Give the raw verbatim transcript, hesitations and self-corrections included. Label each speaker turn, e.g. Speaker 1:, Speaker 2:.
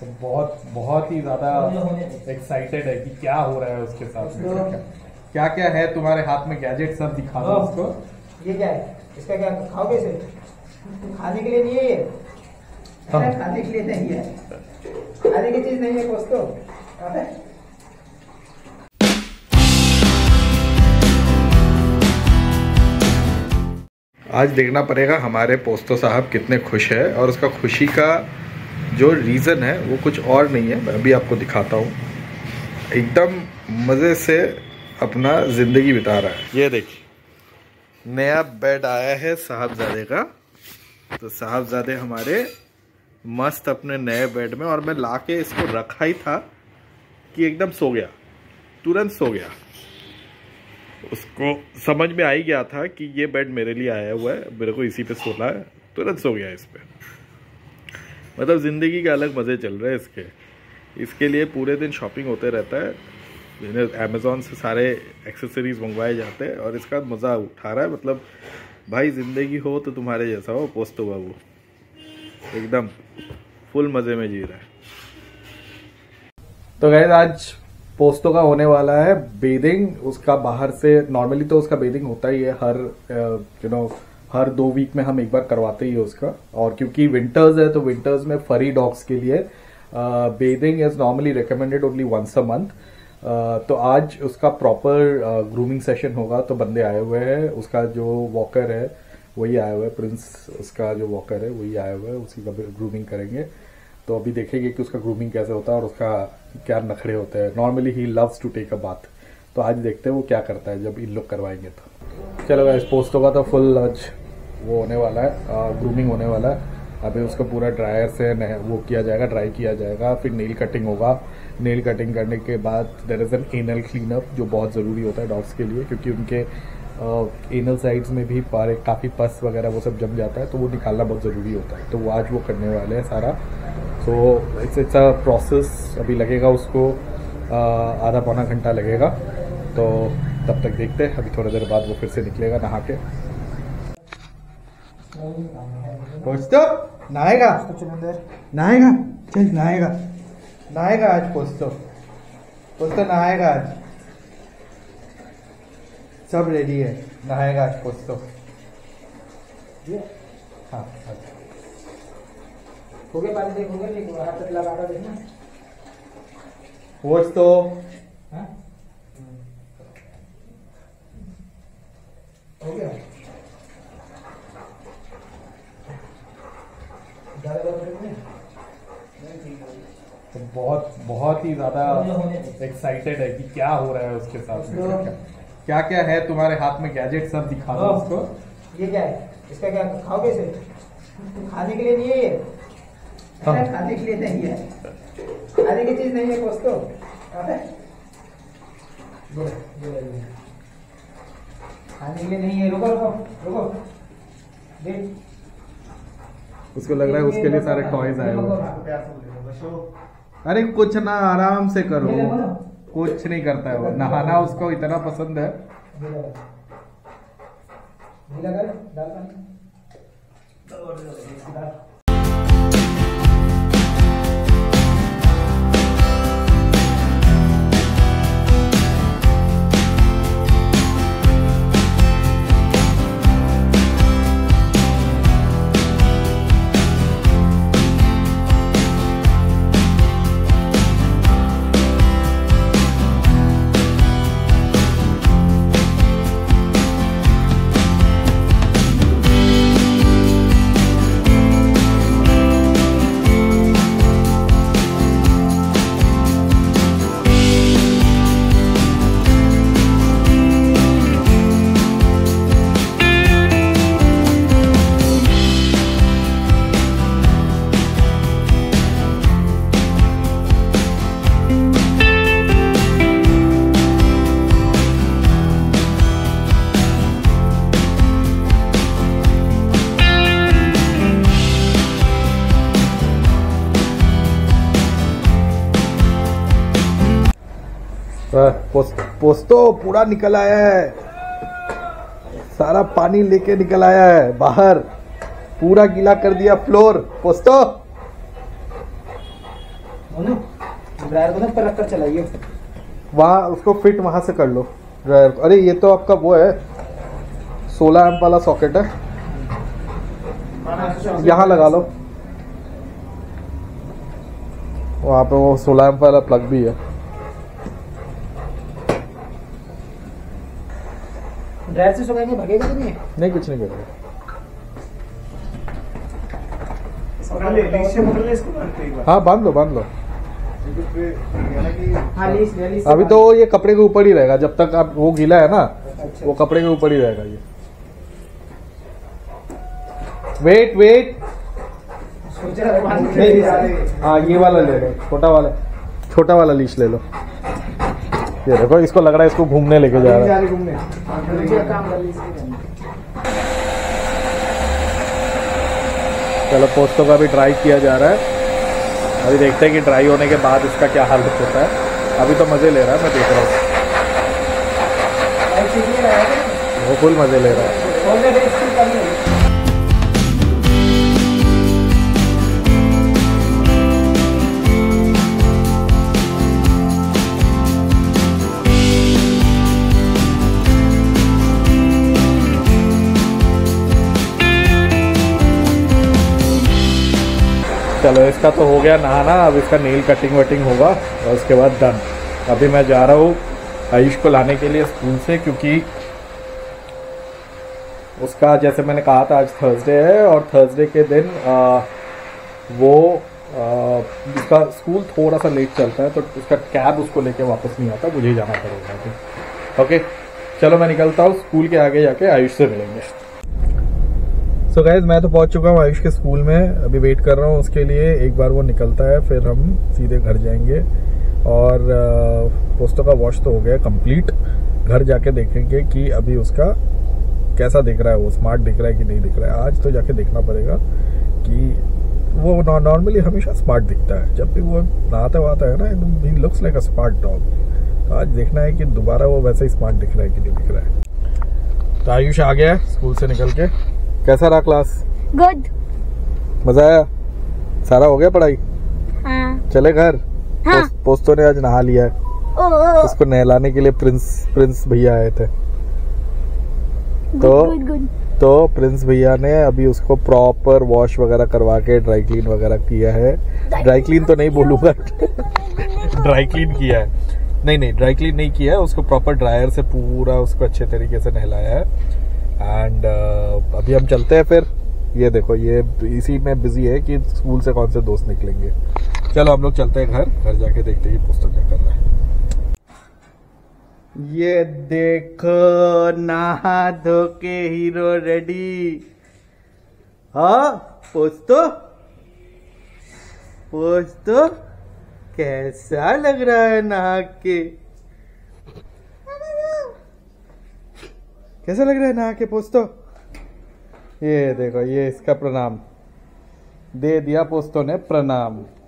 Speaker 1: तो बहुत बहुत ही ज्यादा एक्साइटेड है कि क्या हो रहा है उसके साथ में। क्या क्या है तुम्हारे हाथ में गैजेट, सब दिखा दो उसको।
Speaker 2: ये क्या है? इसका क्या खाओगे इसे? खाने के लिए नहीं है ये। हाँ। खाने के लिए नहीं है, खाने की चीज नहीं है दोस्तों।
Speaker 1: आज देखना पड़ेगा हमारे पोस्तो साहब कितने खुश है, और उसका खुशी का जो रीज़न है वो कुछ और नहीं है, मैं अभी आपको दिखाता हूँ। एकदम मज़े से अपना ज़िंदगी बिता रहा है। ये देखिए नया बेड आया है साहबजादे का। तो साहबजादे हमारे मस्त अपने नए बेड में, और मैं लाके इसको रखा ही था कि एकदम सो गया, तुरंत सो गया। उसको समझ में आ ही गया था कि ये बेड मेरे लिए आया हुआ है, मेरे को इसी पे सोना है, तुरंत सो गया इस पे। मतलब ज़िंदगी के अलग मज़े चल रहे हैं इसके। इसके लिए पूरे दिन शॉपिंग होते रहता है, अमेज़ॉन से सारे एक्सेसरीज मंगवाए जाते हैं और इसका मज़ा उठा रहा है। मतलब भाई ज़िंदगी हो तो तुम्हारे जैसा हो पोस्तो बाबू, एकदम फुल मज़े में जी रहा है। तो गाइस आज पोस्तो का होने वाला है बेदिंग। उसका बाहर से नॉर्मली तो उसका बेदिंग होता ही है, हर यू नो हर दो वीक में हम एक बार करवाते ही है उसका। और क्योंकि विंटर्स है तो विंटर्स में फरी डॉग्स के लिए bathing is normally recommended only once a month. तो आज उसका प्रॉपर ग्रूमिंग सेशन होगा। तो बंदे आए हुए हैं, उसका जो वॉकर है वही आया हुआ है, प्रिंस उसका जो वॉकर है वही आया हुआ है, उसी का ग्रूमिंग करेंगे। तो अभी देखेंगे कि उसका ग्रूमिंग कैसे होता है और उसका क्या नखरे होते हैं। Normally he loves to take a bath, तो आज देखते हैं वो क्या करता है जब इन लोग करवाएंगे। तो चलो गाइस पोस्तो का तो फुल आज वो होने वाला है, ग्रूमिंग होने वाला है। अभी उसको पूरा ड्रायर से वो किया जाएगा, ड्राई किया जाएगा, फिर नेल कटिंग होगा। नेल कटिंग करने के बाद there is an anal cleanup जो बहुत ज़रूरी होता है डॉग्स के लिए, क्योंकि उनके एनल साइड्स में भी पारे काफ़ी पस वगैरह वो सब जम जाता है, तो वो निकालना बहुत ज़रूरी होता है। तो वो आज वो करने वाले हैं सारा। So it's it's a process, अभी लगेगा उसको आधा पौना घंटा लगेगा। तो तब तक देखते हैं, अभी थोड़ी देर बाद वो फिर से निकलेगा नहा के। पोस्तो नहाएगा, नहाएगा, चल नहाएगा, नहाएगा आज पोस्तो, पोस्तो नहाएगा आज। सब रेडी है, नहाएगा आज पोस्तो। हाँ
Speaker 2: हो गया पानी देख, हो गया नहीं हाथ तक लगा कर देखना
Speaker 1: पोस्तो।
Speaker 2: हाँ हो गया।
Speaker 1: तो बहुत बहुत ही ज्यादा एक्साइटेड है कि क्या हो रहा है उसके साथ में। क्या क्या है तुम्हारे हाथ में गैजेट, सब दिखा दो उसको।
Speaker 2: ये क्या है? इसका क्या खाओगे इसे? खाने के लिए नहीं है ये। हाँ। खाने के लिए नहीं है, खाने की चीज नहीं है दोस्तों। खाने के लिए नहीं है। रुको रुको रुको देख,
Speaker 1: उसको लग रहा है उसके लिए सारे टॉयज आए हुए। अरे कुछ ना, आराम से करो, कुछ नहीं करता है वो। नहाना उसको इतना पसंद है। पोस्तो पूरा निकल आया है, सारा पानी लेके निकल आया है बाहर, पूरा गीला कर दिया फ्लोर। पोस्तो
Speaker 2: ड्रायर को ना पर रख कर चलाइए।
Speaker 1: वहाँ उसको फिट वहां से कर लो ड्रायर। अरे ये तो आपका वो है सोलह एम्प वाला सॉकेट है, यहाँ लगा लो। वहाँ पे वो सोलह एम्प वाला प्लग भी है।
Speaker 2: ड्रायर से सुखाएंगे भगेगा तो नहीं?
Speaker 1: नहीं कुछ नहीं करेगा। हाँ बांध लो बांध लो।
Speaker 2: हाँ, लीस, लीस
Speaker 1: अभी तो ये कपड़े के ऊपर ही रहेगा जब तक आप वो गीला है ना।
Speaker 2: अच्छा,
Speaker 1: वो कपड़े के ऊपर ही रहेगा ये। Wait wait. हाँ ये वाला ले लो, छोटा वाला छोटा वाला लीश ले लो। ये देखो इसको लग रहा है इसको घूमने लेके जा रहा है। चलो पोस्तों का भी ड्राई किया जा रहा है। अभी देखते हैं कि ड्राई होने के बाद इसका क्या हालत होता है। अभी तो मजे ले रहा है, मैं देख रहा हूँ वो फुल मजे ले रहा है। चलो इसका तो हो गया नहाना। अब इसका नेल कटिंग वटिंग होगा और उसके बाद डन। अभी मैं जा रहा हूँ आयुष को लाने के लिए स्कूल से, क्योंकि उसका जैसे मैंने कहा था आज थर्सडे है और थर्सडे के दिन आ, वो आ, उसका स्कूल थोड़ा सा लेट चलता है तो उसका कैब उसको लेके वापस नहीं आता, मुझे ही जाना पड़ेगा अभी। ओके चलो मैं निकलता हूँ, स्कूल के आगे जाके आयुष से मिलेंगे। सो so गाइज मैं तो पहुंच चुका हूँ आयुष के स्कूल में। अभी वेट कर रहा हूँ उसके लिए, एक बार वो निकलता है फिर हम सीधे घर जाएंगे। और पोस्टों का वॉश तो हो गया कंप्लीट। घर जाके देखेंगे कि अभी उसका कैसा दिख रहा है, वो स्मार्ट दिख रहा है कि नहीं दिख रहा है। आज तो जाके देखना पड़ेगा कि वो नॉर्मली हमेशा स्मार्ट दिखता है जब भी वो नहाता वहाता है ना, he looks like a smart dog. तो आज देखना है कि दोबारा वो वैसे ही स्मार्ट दिख रहा है कि नहीं दिख रहा है। तो आयुष आ गया स्कूल से निकल के। कैसा रहा क्लास?
Speaker 3: गुड।
Speaker 1: मजा आया? सारा हो गया पढ़ाई?
Speaker 3: हाँ।
Speaker 1: चले घर?
Speaker 3: हाँ।
Speaker 1: पोस, पोस्तों ने आज नहा लिया है।
Speaker 3: ओ, ओ,
Speaker 1: उसको नहलाने के लिए प्रिंस प्रिंस भैया आए थे।
Speaker 3: गुड,
Speaker 1: तो
Speaker 3: गुड, गुड।
Speaker 1: तो प्रिंस भैया ने अभी उसको प्रॉपर वॉश वगैरह करवा के ड्राई क्लीन वगैरह किया है। ड्राई क्लीन तो नहीं बोलूंगा ड्राई क्लीन किया है। नहीं नहीं ड्राई क्लीन नहीं किया है, उसको प्रॉपर ड्रायर से पूरा उसको अच्छे तरीके से नहलाया है। एंड uh, अभी हम चलते हैं फिर। ये देखो ये इसी में बिजी है कि स्कूल से कौन से दोस्त निकलेंगे। चलो हम लोग चलते हैं घर। घर जाके देखते हैं पोस्टर क्या कर रहा है। ये देखो नहा धो के हीरो रेडी। हाँ पोस्तो पोस्तो कैसा लग रहा है नहा के? कैसा लग रहा है नहा के पोस्तो? ये देखो ये इसका प्रणाम दे दिया पोस्तो ने, प्रणाम।